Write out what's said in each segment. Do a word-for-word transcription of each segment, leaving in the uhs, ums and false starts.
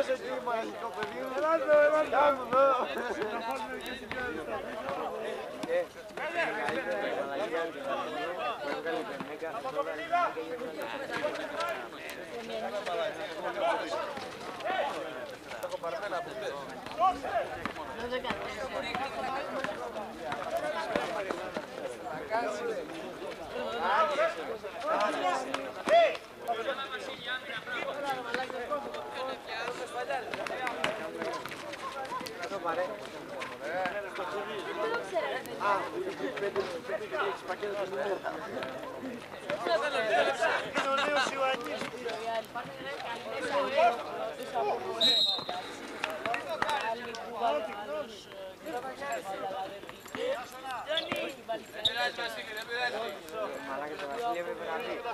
Ποιος εκεί μαγικό παιδί μου. Ελάτε, ελάτε. Να φάμε και στην πιότητα. Έχω παρμένα από εδώ. Μαλάκα το Βασίλειο έπρεπε να δει.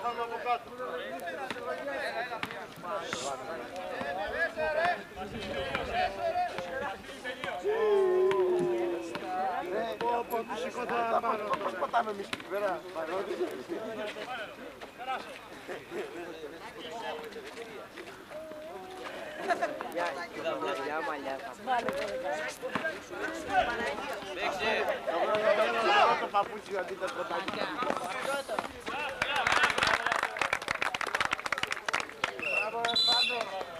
Πώς πατάμε εμείς εκεί πέρα. Για μαλλιά θα βάλω το παπούτσι αντί τα σκοτάκια. Μπράβο ρε Σπάντο.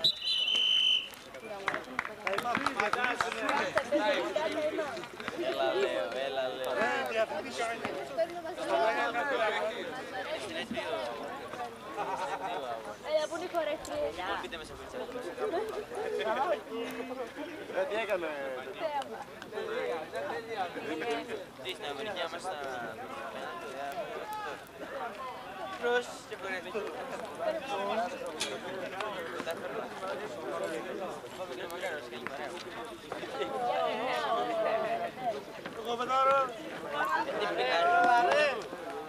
Έλα λέω, έλα λέω. Έλα, πού είναι η χορευτρία. Πείτε με σε κουτσά. Ρε τι έκανε. Τι στην Αμερική άμεσα προς και χορευτρία. Πάμε και να μακάρος και λιπαρέω. Εγώ πετάρω. Τι πετάρω.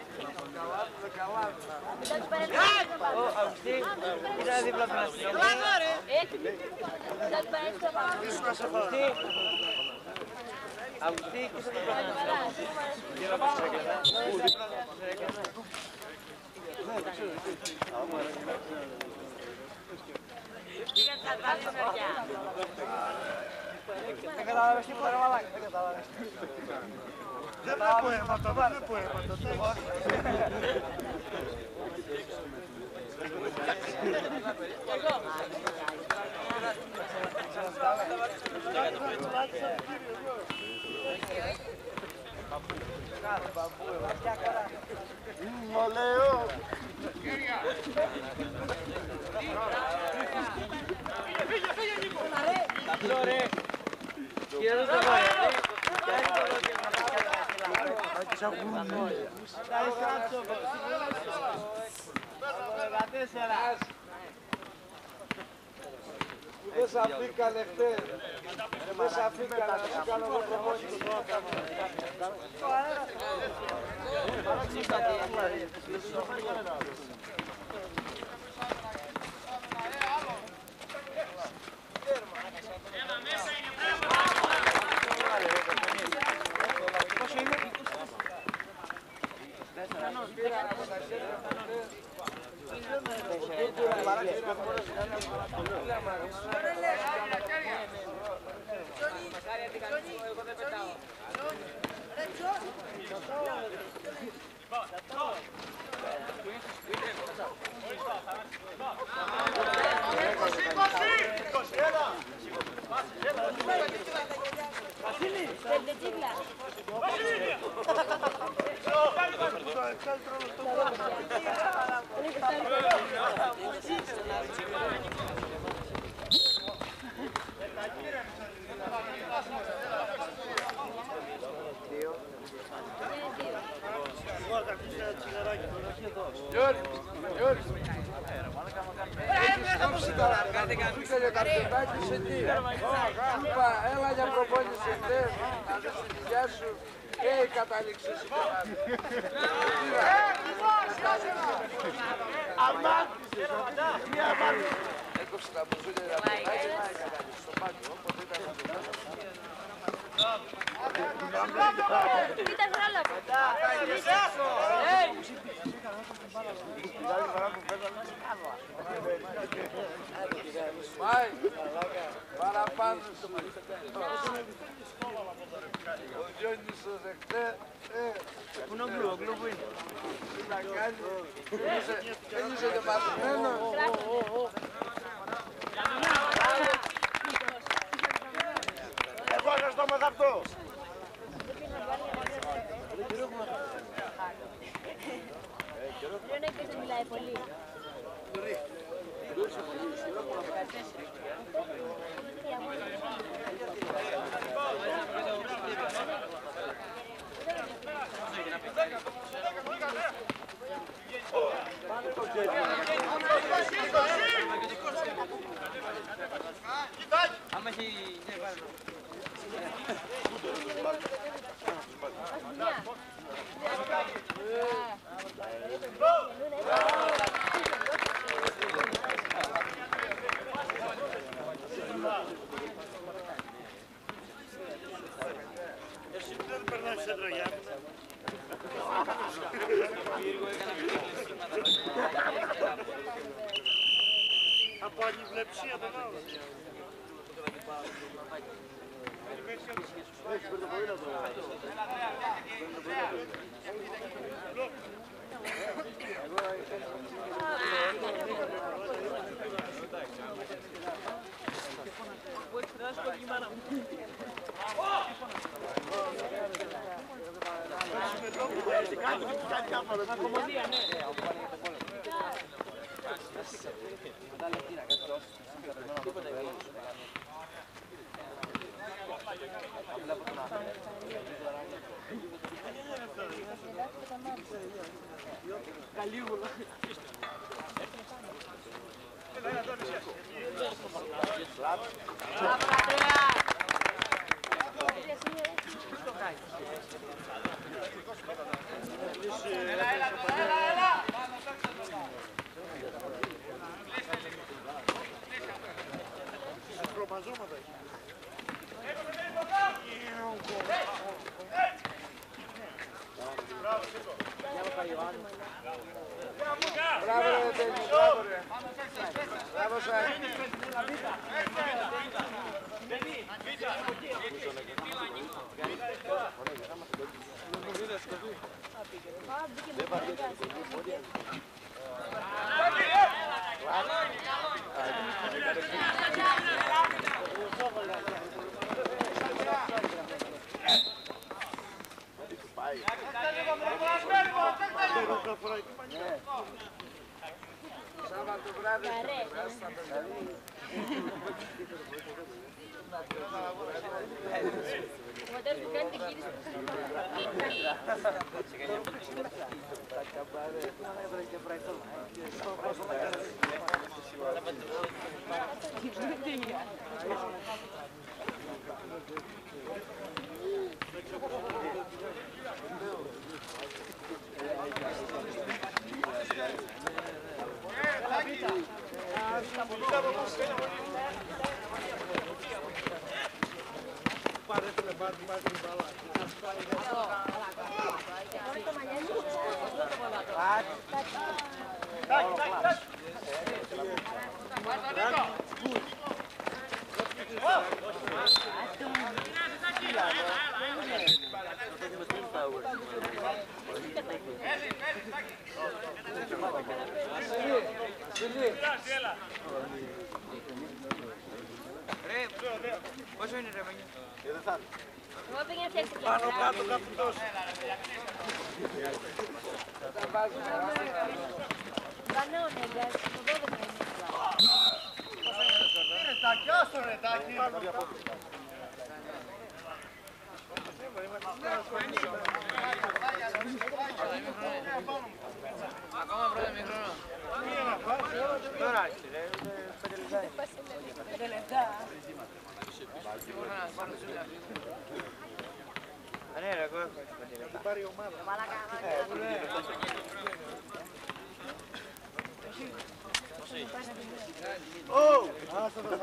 Ω, Αυγουστή, ήταν δίπλα από την αστυνομία. Αυγουστή, Αυγουστή, και στον δίπλα από την αστυνομία. Γύρω από τις έκλανα. Πού, δίπλα από τις έκλανα. Πήγαν στα άλλη μεριά. Δεν κατάλαβες τίποτα ρε μαλάκα. Δεν κατάλαβες. Δεν βλέπω αίματα, δεν βλέπω αίματα. Μολέο. Καψό ρε. Κύριε το κομμάτι. Δεν σ' αφήκανε χτες. Δεν σ' αφήκανε να σου κάνω εγώ προπόνηση. Έλα για προπόνηση χτες, να δεις τη δουλειά σου και η κατάληξη σου. Αμάντησες, τι αμάντησες. Έκοψε τα μπουζούλια για να κατάληξη στο μάτι, όποτε ήταν να το κάνω. Κοίτα γράλα. Πάει! Γιάννης, ο Γιάννης ο δεχτέ, Πού είναι ο Γκλου, ο Γκλου που είναι. τι να κάνει, δεν είσαι και παθημένος. Εγώ σας το μαθαυτώ. Δεν είναι και δεν μιλάει πολύ. Άμα έχει... Εσύ δεν περνάς σε τραγιά. Από ανιβλεψία τον άλλο. Μπράβο ρε παιδί, μπράβο ρε. Μπράβο σας. Σάββατο βράδυ θα περάσει. Ο πατέρας μου κάνει την κίνηση Ρε, πόσο είναι ρε μαγιά. Εγώ πήγαινε φτιάξει την Πάνω κάτω κάπου τόσο. Κανόνε, γκάς, το δώδεκα είναι. Ρε Τάκη, άστο ρε Τάκη. Ακόμα πρώτα μηχρόνο. Τώρα άρχισε ρε, πέντε λεπτά. Ναι ρε, εγώ έχω πέντε λεπτά. Πάρει η ομάδα. Ω! Άστο το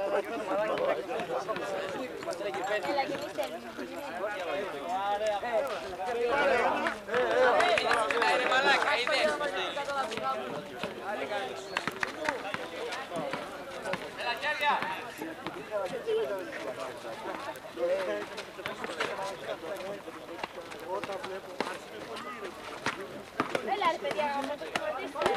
Έλα και εμείς θέλουμε. Ρε μαλάκα, είδες. Έλα, χέρια. Έλα ρε παιδιά, να το σταματήσετε.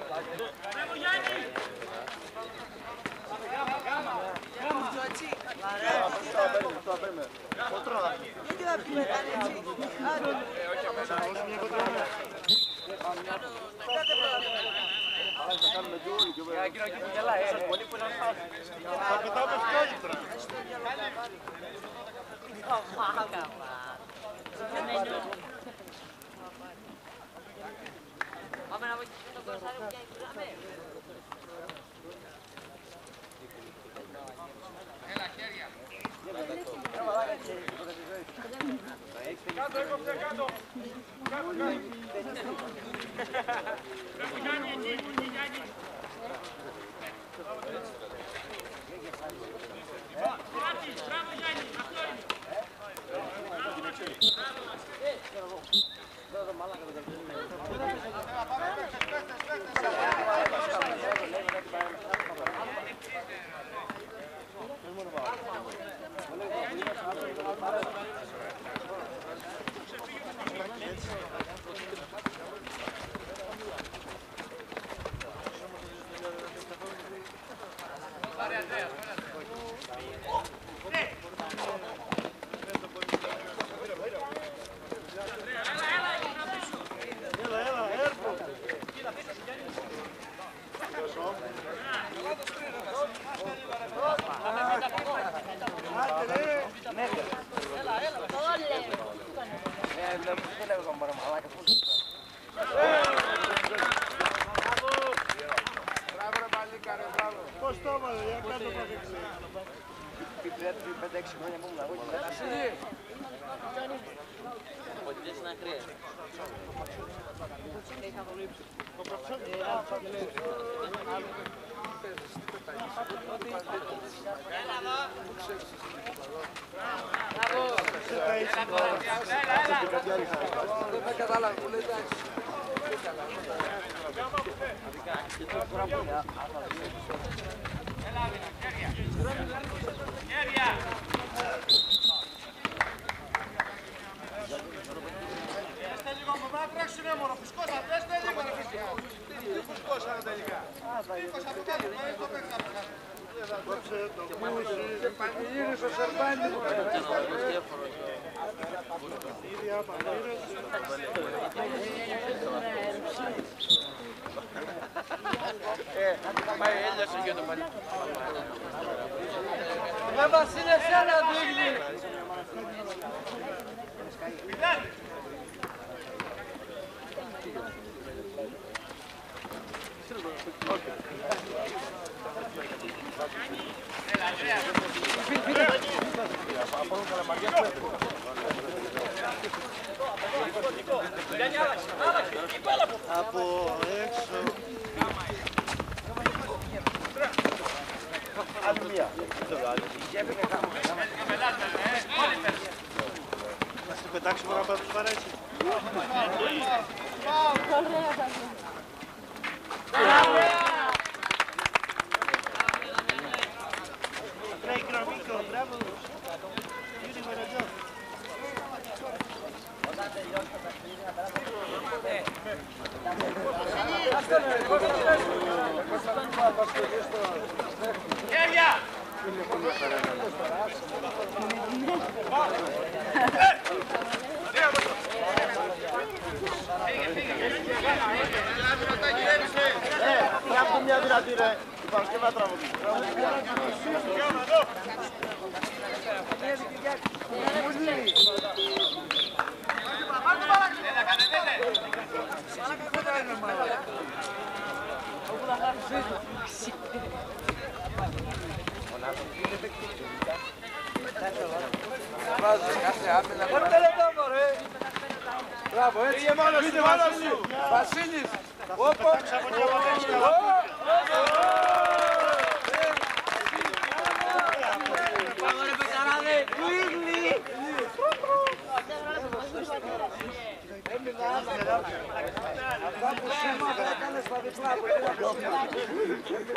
Θα πετάμε φτώγητρα. Πάμε να βοηθήσουμε τον Κωνσταντίνο που κάνει φυλάμε. Έλα, χέρια. Κάτω, έκοψε, κάτω. Κάτω, κάτω. Πρέπει Γιάννη εκεί, που είναι Γιάννη. Μπράβο Γιάννη, αυτό είναι. Έλα, έλα, έρπο. Άντε ρε. Μπράβο ρε Μαλίκα, ρε μπράβο. Πώς το έβαλε, για κάτω το δείξε. πέντε έξι χρόνια που ήμουν εγώ και μετά Ποτέ στην ακραία. Δεν με κατάλαβα που λέει εντάξει. Δέστε λίγο από εδώ, τρέξουνε μόνο, φουσκώσα, δέστε λίγο ρε φουσκώσα. Τι φουσκώσανε τελικά. Φουσκώσα από κάτω, δεν το παίξα από κάτω. Κόψε το κούζι. Και πανηγύρι στο σερβάνι μου. Ήδη απανήρωσε. Πάει έλειωσε και το μαλλί. Ρε Βασίλε, σένα δείχνει. Από έξω. Άλλη μία. Να σε πετάξουμε να πάμε τους παρέσει. Τρέει κρομίκο, μπράβο. Γιούρι Μερετζό. Χέρια! Τράβω μια δυνατή ρε. Η Παρασκευά τράβω. Βάζω κάθε άμυνα. Μπράβο, έτσι. Πείτε μόνος σου. Βασίλης. Όπο. Πάμε ρε πεταράδε. Αυτά που σήμερα έκανες στα διπλά από την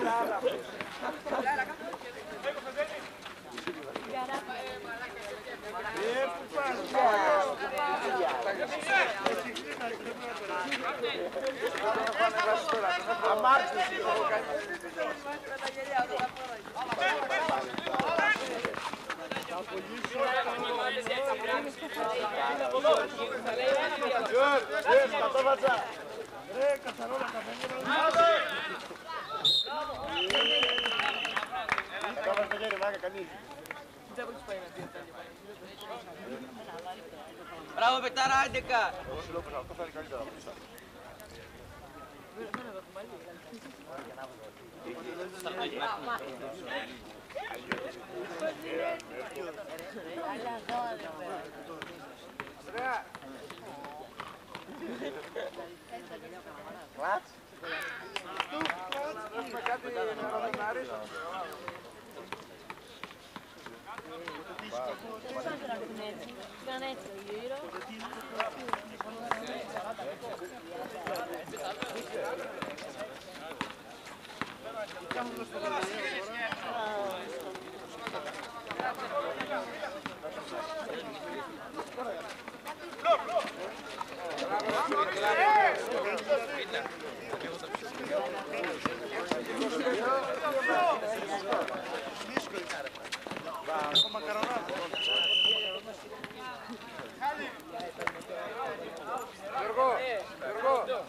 Αγγλία. Μπράβο Πετάρα, έντεκα. Κλατς. Έχουμε κάτι νεροδονάρι. Κάνε έτσι το γύρο. Γιώργο, Γιώργο.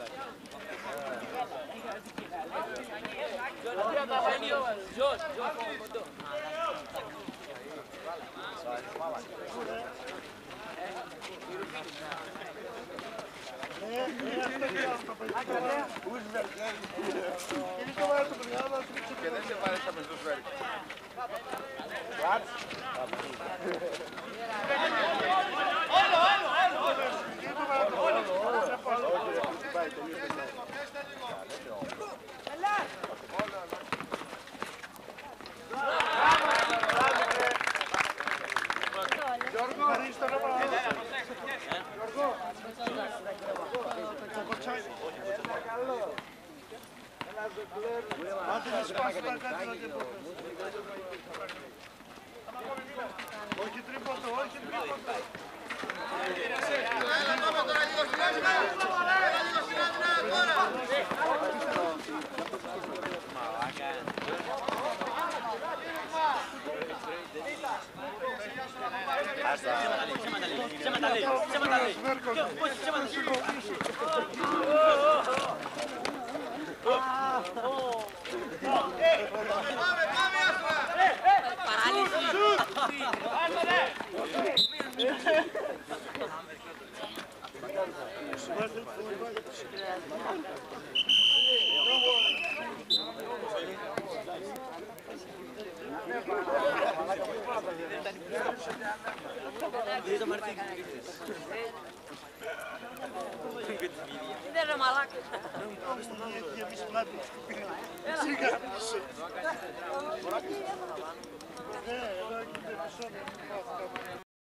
Και δεν σε παρέσαμε στους βέρκες. Κλατς. Όχι τρίποντο, όχι τρίποντο. Δεν ρε μαλάκα. Σιγά.